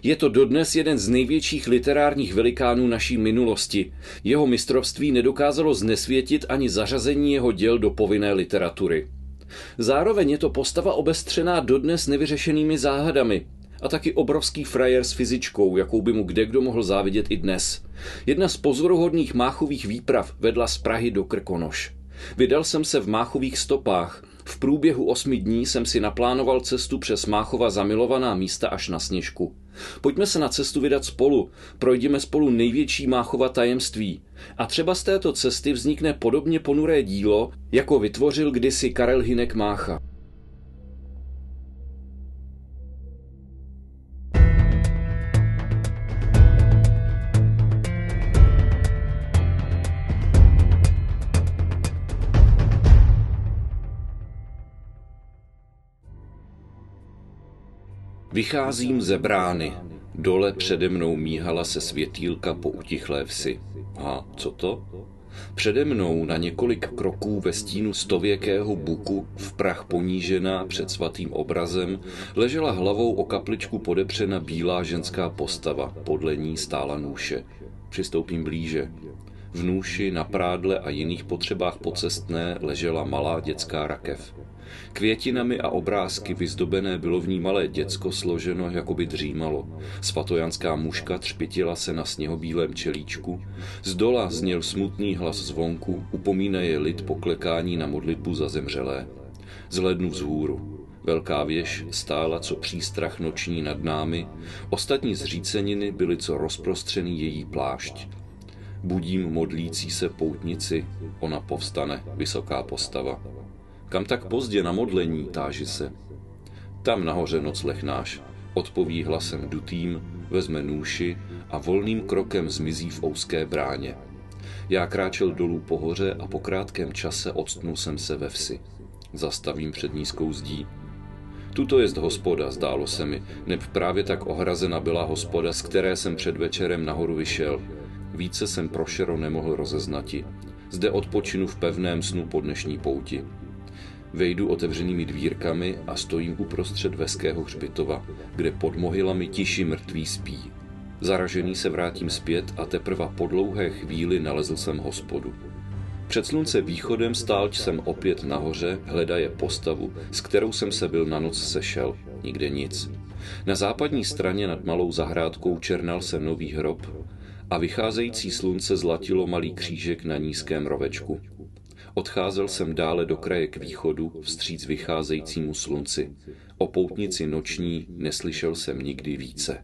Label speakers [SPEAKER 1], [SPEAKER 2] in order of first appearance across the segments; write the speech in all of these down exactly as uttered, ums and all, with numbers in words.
[SPEAKER 1] Je to dodnes jeden z největších literárních velikánů naší minulosti. Jeho mistrovství nedokázalo znesvětit ani zařazení jeho děl do povinné literatury. Zároveň je to postava obestřená dodnes nevyřešenými záhadami a taky obrovský frajer s fyzičkou, jakou by mu kdekdo mohl závidět i dnes. Jedna z pozoruhodných Máchových výprav vedla z Prahy do Krkonoš. Vydal jsem se v Máchových stopách. V průběhu osmi dní jsem si naplánoval cestu přes Máchova zamilovaná místa až na Sněžku. Pojďme se na cestu vydat spolu, projdeme spolu největší Máchova tajemství. A třeba z této cesty vznikne podobně ponuré dílo, jako vytvořil kdysi Karel Hynek Mácha. Vycházím ze brány. Dole přede mnou míhala se světýlka po utichlé vsi. A co to? Přede mnou na několik kroků ve stínu stověkého buku, v prach ponížená před svatým obrazem, ležela hlavou o kapličku podepřena bílá ženská postava. Podle ní stála nůše. Přistoupím blíže. V nůši, na prádle a jiných potřebách pocestné ležela malá dětská rakev. Květinami a obrázky vyzdobené bylo v ní malé děcko složeno, jako by dřímalo. Svatojanská mužka třpitila se na sněhobílém čelíčku. Zdola zněl smutný hlas zvonku, upomínaje lid poklekání na modlitbu za zemřelé. Zhlédnu vzhůru. Velká věž stála co přístrach noční nad námi, ostatní zříceniny byly co rozprostřený její plášť. Budím modlící se poutnici, ona povstane, vysoká postava. Kam tak pozdě na modlení, táži se. Tam nahoře nocleh náš, odpoví hlasem dutým, vezme nůši a volným krokem zmizí v úzké bráně. Já kráčel dolů po hoře a po krátkém čase octnul jsem se ve vsi. Zastavím před nízkou zdí. Tuto jest hospoda, zdálo se mi, neb právě tak ohrazena byla hospoda, z které jsem před večerem nahoru vyšel. Více jsem pro šero nemohl rozeznati. Zde odpočinu v pevném snu po dnešní pouti. Vejdu otevřenými dvírkami a stojím uprostřed veského hřbitova, kde pod mohylami tiši mrtví spí. Zaražený se vrátím zpět a teprve po dlouhé chvíli nalezl jsem hospodu. Před slunce východem stál jsem opět nahoře, hledaje postavu, s kterou jsem se byl na noc sešel. Nikde nic. Na západní straně nad malou zahrádkou černal se nový hrob a vycházející slunce zlatilo malý křížek na nízkém rovečku. Odcházel jsem dále do kraje k východu, vstříc vycházejícímu slunci. O poutnici noční neslyšel jsem nikdy více.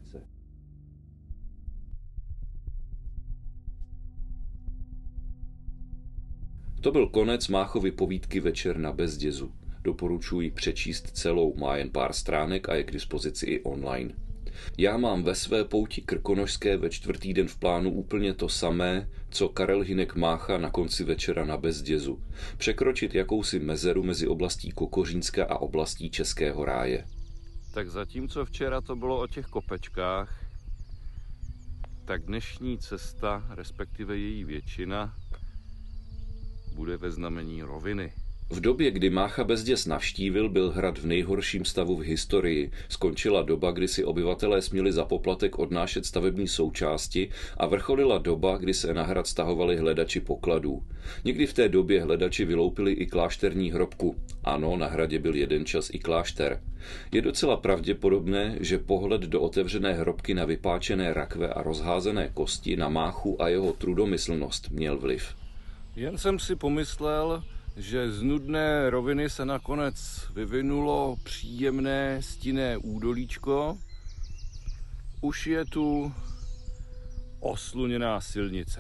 [SPEAKER 1] To byl konec Máchovy povídky Večer na Bezdězu. Doporučuji přečíst celou, má jen pár stránek a je k dispozici i online. Já mám ve své pouti krkonošské ve čtvrtý den v plánu úplně to samé, co Karel Hynek Mácha na konci Večera na Bezdězu. Překročit jakousi mezeru mezi oblastí Kokořínska a oblastí Českého ráje.
[SPEAKER 2] Tak zatímco včera to bylo o těch kopečkách, tak dnešní cesta, respektive její většina, bude ve znamení roviny.
[SPEAKER 1] V době, kdy Mácha Bezděz navštívil, byl hrad v nejhorším stavu v historii. Skončila doba, kdy si obyvatelé směli za poplatek odnášet stavební součásti a vrcholila doba, kdy se na hrad stahovali hledači pokladů. Někdy v té době hledači vyloupili i klášterní hrobku. Ano, na hradě byl jeden čas i klášter. Je docela pravděpodobné, že pohled do otevřené hrobky na vypáčené rakve a rozházené kosti na Máchu a jeho trudomyslnost měl vliv.
[SPEAKER 2] Jen jsem si pomyslel, že z nudné roviny se nakonec vyvinulo příjemné stinné údolíčko. Už je tu osluněná silnice.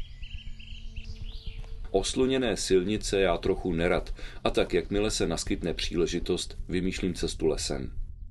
[SPEAKER 1] Osluněné silnice já trochu nerad a tak, jakmile se naskytne příležitost, vymýšlím cestu lesem.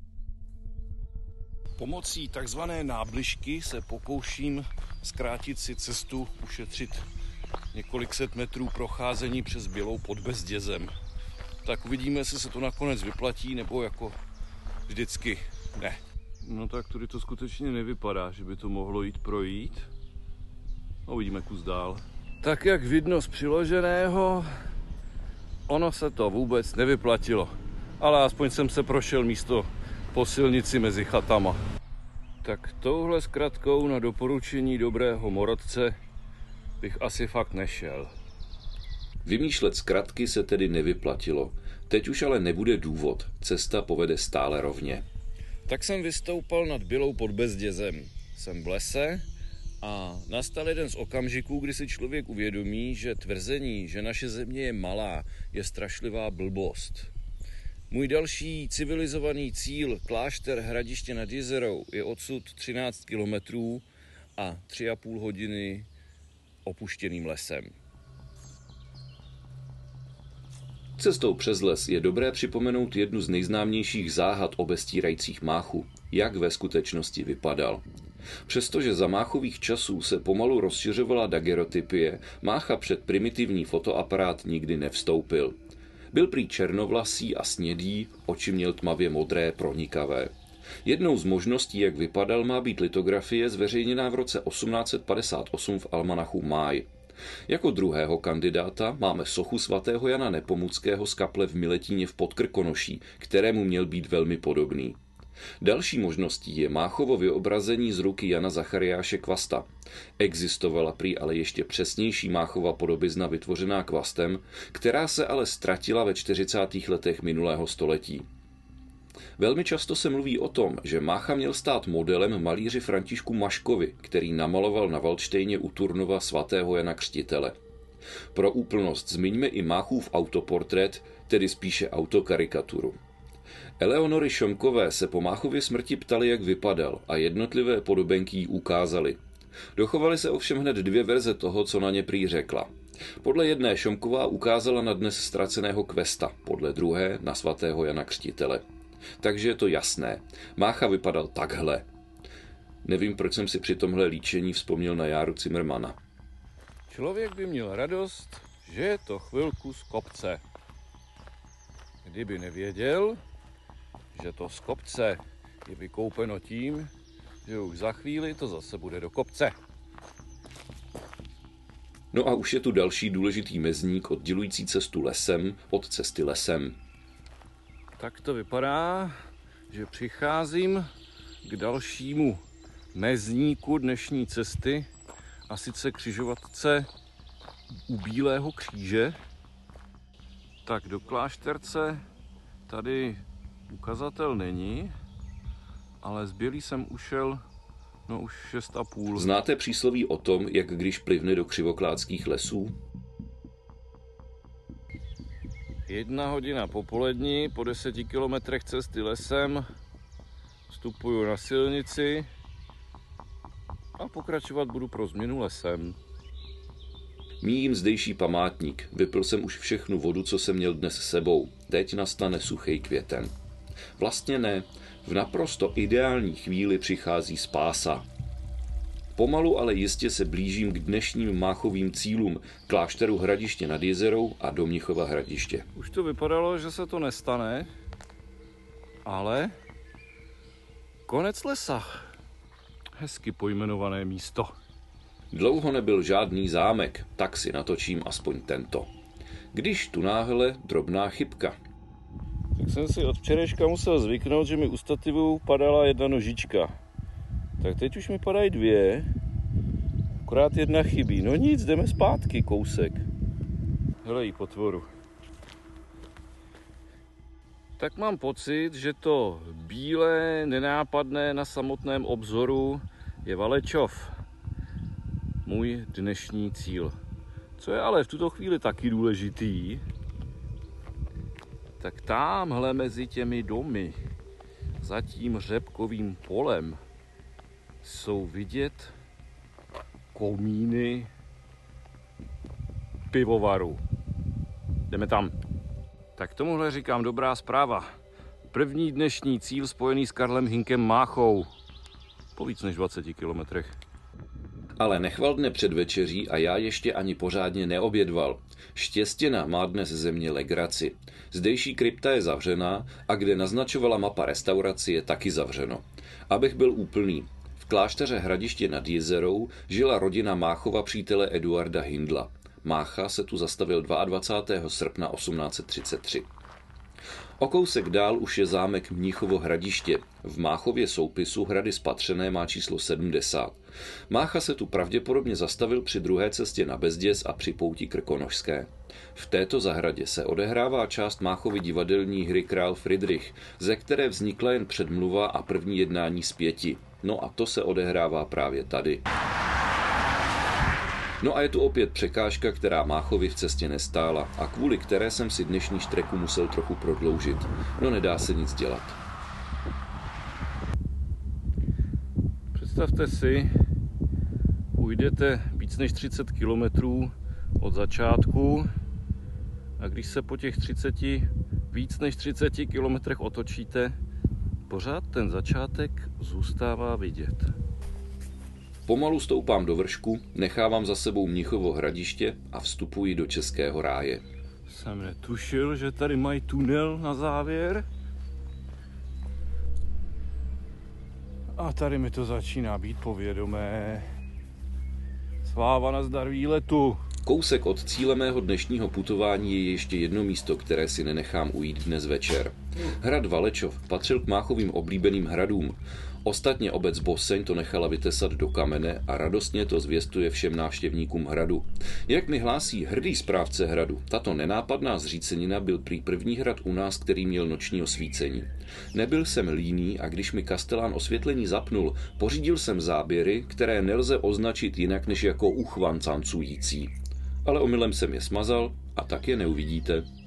[SPEAKER 2] Pomocí takzvané nábližky se pokouším zkrátit si cestu, ušetřit několik set metrů procházení přes Bělou pod Bezdězem. Tak uvidíme, jestli se to nakonec vyplatí, nebo jako vždycky ne. No tak tudy to skutečně nevypadá, že by to mohlo jít projít. No, uvidíme kus dál. Tak jak vidno z přiloženého, ono se to vůbec nevyplatilo. Ale aspoň jsem se prošel místo po silnici mezi chatama. Tak touhle zkratkou na doporučení dobrého morodce bych asi fakt nešel.
[SPEAKER 1] Vymýšlet zkratky se tedy nevyplatilo. Teď už ale nebude důvod, cesta povede stále rovně.
[SPEAKER 2] Tak jsem vystoupal nad Bělou pod Bezdězem. Jsem v lese a nastal jeden z okamžiků, kdy si člověk uvědomí, že tvrzení, že naše země je malá, je strašlivá blbost. Můj další civilizovaný cíl, klášter Hradiště nad Jizerou, je odsud třináct kilometrů a tři a půl hodiny opuštěným lesem.
[SPEAKER 1] Cestou přes les je dobré připomenout jednu z nejznámějších záhad o bestírajících máchu, jak ve skutečnosti vypadal. Přestože za máchových časů se pomalu rozšiřovala dagerotypie, mácha před primitivní fotoaparát nikdy nevstoupil. Byl prý černovlasý a snědý, oči měl tmavě modré, pronikavé. Jednou z možností, jak vypadal, má být litografie zveřejněná v roce osmnáct set padesát osm v almanachu Máj. Jako druhého kandidáta máme sochu svatého Jana Nepomuckého z kaple v Miletíně v Podkrkonoší, kterému měl být velmi podobný. Další možností je Máchovo vyobrazení z ruky Jana Zachariáše Kvasta. Existovala prý ale ještě přesnější Máchova podobizna vytvořená Kvastem, která se ale ztratila ve čtyřicátých letech minulého století. Velmi často se mluví o tom, že Mácha měl stát modelem malíři Františku Maškovi, který namaloval na Valdštejně u Turnova svatého Jana Křtitele. Pro úplnost zmiňme i Máchův autoportrét, tedy spíše autokarikaturu. Eleonory Šomkové se po Máchově smrti ptali, jak vypadal, a jednotlivé podobenky jí ukázaly. Dochovaly se ovšem hned dvě verze toho, co na ně prý řekla. Podle jedné Šomková ukázala na dnes ztraceného Kvesta, podle druhé na svatého Jana Křtitele. Takže je to jasné. Mácha vypadal takhle. Nevím, proč jsem si při tomhle líčení vzpomněl na Járu Cimrmana.
[SPEAKER 2] Člověk by měl radost, že je to chvilku z kopce. Kdyby nevěděl, že to z kopce je vykoupeno tím, že už za chvíli to zase bude do kopce.
[SPEAKER 1] No a už je tu další důležitý mezník oddělující cestu lesem od cesty lesem.
[SPEAKER 2] Tak to vypadá, že přicházím k dalšímu mezníku dnešní cesty, a sice křižovatce u Bílého kříže. Tak do klášterce tady ukazatel není, ale z Bělý jsem ušel no už šest a půl.
[SPEAKER 1] Znáte přísloví o tom, jak když plivne do křivoklátských lesů?
[SPEAKER 2] Jedna hodina popolední, po deseti kilometrech cesty lesem, vstupuju na silnici a pokračovat budu pro změnu lesem.
[SPEAKER 1] Míjím zdejší památník, vypil jsem už všechnu vodu, co jsem měl dnes s sebou. Teď nastane suchý květen. Vlastně ne, v naprosto ideální chvíli přichází spása. Pomalu, ale jistě se blížím k dnešním máchovým cílům, klášteru Hradiště nad Jizerou a do Mnichova Hradiště.
[SPEAKER 2] Už to vypadalo, že se to nestane, ale konec lesa. Hezky pojmenované místo.
[SPEAKER 1] Dlouho nebyl žádný zámek, tak si natočím aspoň tento. Když tu náhle drobná chybka.
[SPEAKER 2] Tak jsem si od včerejška musel zvyknout, že mi u stativu padala jedna nožička. Tak teď už mi padají dvě, akorát jedna chybí. No nic, jdeme zpátky kousek. Hele jí potvoru. Tak mám pocit, že to bílé, nenápadné na samotném obzoru je Valečov. Můj dnešní cíl. Co je ale v tuto chvíli taky důležitý, tak támhle mezi těmi domy, za tím řepkovým polem, jsou vidět komíny pivovaru. Jdeme tam. Tak tomuhle říkám dobrá zpráva. První dnešní cíl spojený s Karlem Hynkem Máchou. Po víc než dvaceti kilometrech.
[SPEAKER 1] Ale nechval dne před večeří a já ještě ani pořádně neobědval. Štěstěna má dnes země legraci. Zdejší krypta je zavřená a kde naznačovala mapa restauraci je taky zavřeno. Abych byl úplný. V klášteře Hradiště nad Jizerou žila rodina Máchova přítele Eduarda Hindla. Mácha se tu zastavil dvacátého druhého srpna osmnáct set třicet tři. O kousek dál už je zámek Mnichovo Hradiště. V Máchově soupisu hrady spatřené má číslo sedmdesát. Mácha se tu pravděpodobně zastavil při druhé cestě na Bezděz a při pouti krkonošské. V této zahradě se odehrává část Máchovy divadelní hry Král Fridrich, ze které vznikla jen předmluva a první jednání z pěti. No a to se odehrává právě tady. No a je tu opět překážka, která Máchovi v cestě nestála a kvůli které jsem si dnešní štreku musel trochu prodloužit. No nedá se nic dělat.
[SPEAKER 2] Představte si, ujdete víc než třicet kilometrů od začátku a když se po těch třiceti, víc než třiceti kilometrech otočíte, pořád ten začátek zůstává vidět.
[SPEAKER 1] Pomalu stoupám do vršku, nechávám za sebou Mnichovo Hradiště a vstupuji do Českého ráje.
[SPEAKER 2] Jsem netušil, že tady mají tunel na závěr. A tady mi to začíná být povědomé. Sláva nazdar výletu.
[SPEAKER 1] Kousek od cíle mého dnešního putování je ještě jedno místo, které si nenechám ujít dnes večer. Hrad Valečov patřil k Máchovým oblíbeným hradům. Ostatně obec Boseň to nechala vytesat do kamene a radostně to zvěstuje všem návštěvníkům hradu. Jak mi hlásí hrdý správce hradu, tato nenápadná zřícenina byl prý první hrad u nás, který měl noční osvícení. Nebyl jsem líný a když mi kastelán osvětlení zapnul, pořídil jsem záběry, které nelze označit jinak než jako uchvan cancující. Ale omylem jsem je smazal a tak je neuvidíte.